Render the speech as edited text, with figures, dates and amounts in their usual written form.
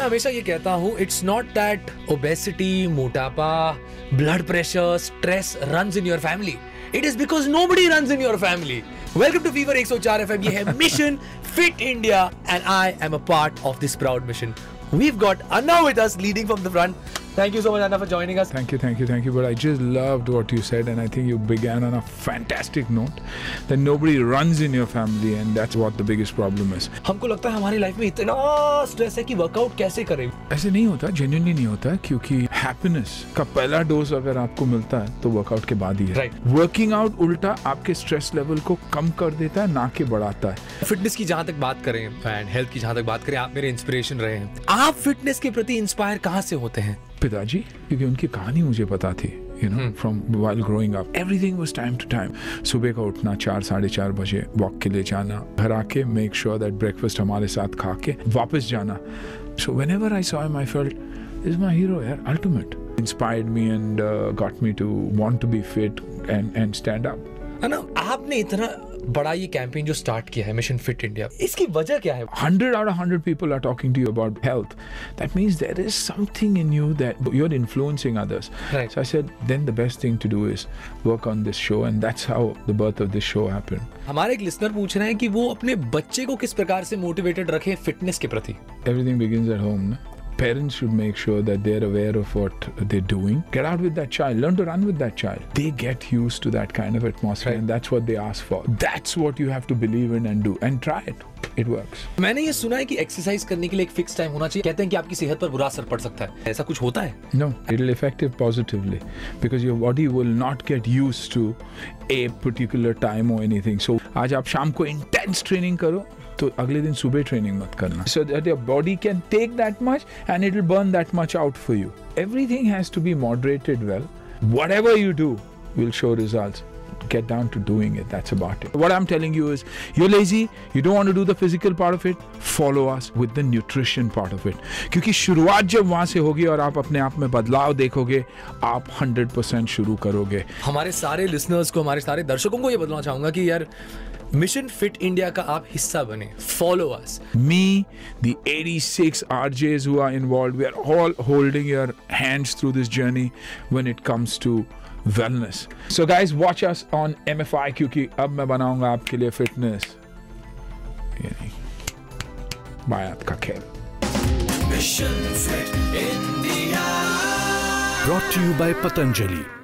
मैं हमेशा ये कहता हूँ, इट्स नॉट दैट ओबेसिटी, मोटापा, blood pressure, stress runs in your family. It is because nobody runs in your family. Welcome to Fever 104 FM. ये है Mission Fit India and I am a part of this proud mission. We've got Anna with us leading from the front. Thank you so much, Anna, for joining us. Thank you. But I just loved what you said, and I think you began on a fantastic note that nobody runs in your family, and that's what the biggest problem is. हमको लगता है हमारी life में इतना stress है कि workout कैसे करें. ऐसे नहीं होता, genuinely नहीं होता, क्योंकि हैप्पीनेस का पहला डोज अगर आपको मिलता है तो वर्कआउट के बाद ही है. Right. वर्किंग आउट उल्टा आपके स्ट्रेस लेवल को कम कर देता है, ना कि बढ़ाता है. फिटनेस की जहाँ तक बात करें एंड हेल्थ की जहाँ तक बात करें, आप मेरे इंस्पिरेशन रहे हैं. आप फिटनेस के प्रति इंस्पायर कहाँ से होते हैं? पिताजी, क्योंकि उनकी कहानी मुझे पता थी. You know, from while growing up, everything was time to time. सुबह का उठना 4-4:30 बजे, वॉक के लिए जाना, घर आके make sure that breakfast हमारे साथ खा के वापस जाना. So whenever I saw him, I felt this is my hero, yaar, ultimate. Inspired me and got me to want to be fit and stand up. है ना, आपने इतना बड़ा ये कैंपेन जो स्टार्ट किया है, मिशन फिट इंडिया, इसकी वजह क्या है? 100 out of 100 people are talking to you about health. That means there is something in you that you're influencing others. Right. So I said, then the best thing to do is work on this show, and that's how the birth of this show happened. हमारे एक listener पूछ रहे हैं कि वो अपने बच्चे को किस प्रकार से मोटिवेटेड रखें फिटनेस के प्रति. Everything begins at home, no? Parents should make sure that they're aware of what they're doing. Get out with that child. Learn to run with that child. They get used to that kind of atmosphere, and that's what they ask for. That's what you have to believe in and do. And try it. It works. मैंने ये सुना है कि exercise करने के लिए एक fix time होना चाहिए. कहते हैं कि आपकी सेहत पर बुरा असर पड़ सकता है. ऐसा कुछ होता है? No, it'll affect it positively because your body will not get used to a particular time or anything. So आज आप शाम को intense training करो, तो अगले दिन सुबह ट्रेनिंग मत करना. So that your body can take that much and it'll burn that much out for you. Everything has to be moderated well. Whatever you do will show results. Get down to doing it. That's about it. What I'm telling you is, you're lazy, you don't want to do the physical part of it, follow us with the nutrition part of it. क्योंकि शुरुआत जब वहाँ से होगी और आप अपने आप में बदलाव देखोगे, आप 100% शुरू करोगे. हमारे सारे लिसनर्स को, हमारे सारे दर्शकों को ये बताना चाहूंगा कि यार मिशन फिट इंडिया का आप हिस्सा बने. Follow us. Me, the 86 RJs who are involved, we are all holding your hands through this journey when it comes to wellness. So guys, watch us on MFI क्योंकि अब मैं बनाऊंगा आपके लिए फिटनेस. बात का खेल. Mission Fit India. Brought to you by Patanjali.